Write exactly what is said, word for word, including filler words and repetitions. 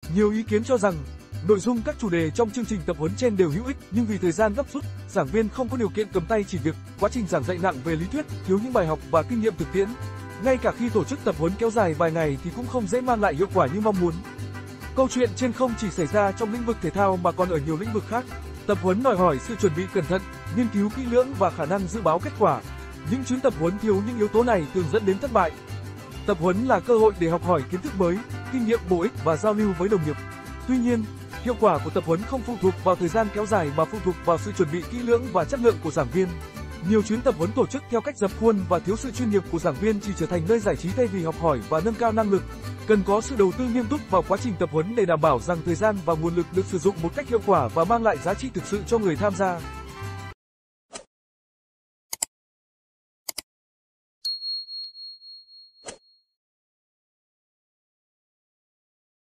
Nhiều ý kiến cho rằng, nội dung các chủ đề trong chương trình tập huấn trên đều hữu ích, nhưng vì thời gian gấp rút, giảng viên không có điều kiện cầm tay chỉ việc, quá trình giảng dạy nặng về lý thuyết, thiếu những bài học và kinh nghiệm thực tiễn. Ngay cả khi tổ chức tập huấn kéo dài vài ngày thì cũng không dễ mang lại hiệu quả như mong muốn. Câu chuyện trên không chỉ xảy ra trong lĩnh vực thể thao mà còn ở nhiều lĩnh vực khác. Tập huấn đòi hỏi sự chuẩn bị cẩn thận, nghiên cứu kỹ lưỡng và khả năng dự báo kết quả. Những chuyến tập huấn thiếu những yếu tố này thường dẫn đến thất bại. Tập huấn là cơ hội để học hỏi kiến thức mới, kinh nghiệm bổ ích và giao lưu với đồng nghiệp. Tuy nhiên, hiệu quả của tập huấn không phụ thuộc vào thời gian kéo dài mà phụ thuộc vào sự chuẩn bị kỹ lưỡng và chất lượng của giảng viên. Nhiều chuyến tập huấn tổ chức theo cách dập khuôn và thiếu sự chuyên nghiệp của giảng viên chỉ trở thành nơi giải trí thay vì học hỏi và nâng cao năng lực. Cần có sự đầu tư nghiêm túc vào quá trình tập huấn để đảm bảo rằng thời gian và nguồn lực được sử dụng một cách hiệu quả và mang lại giá trị thực sự cho người tham gia.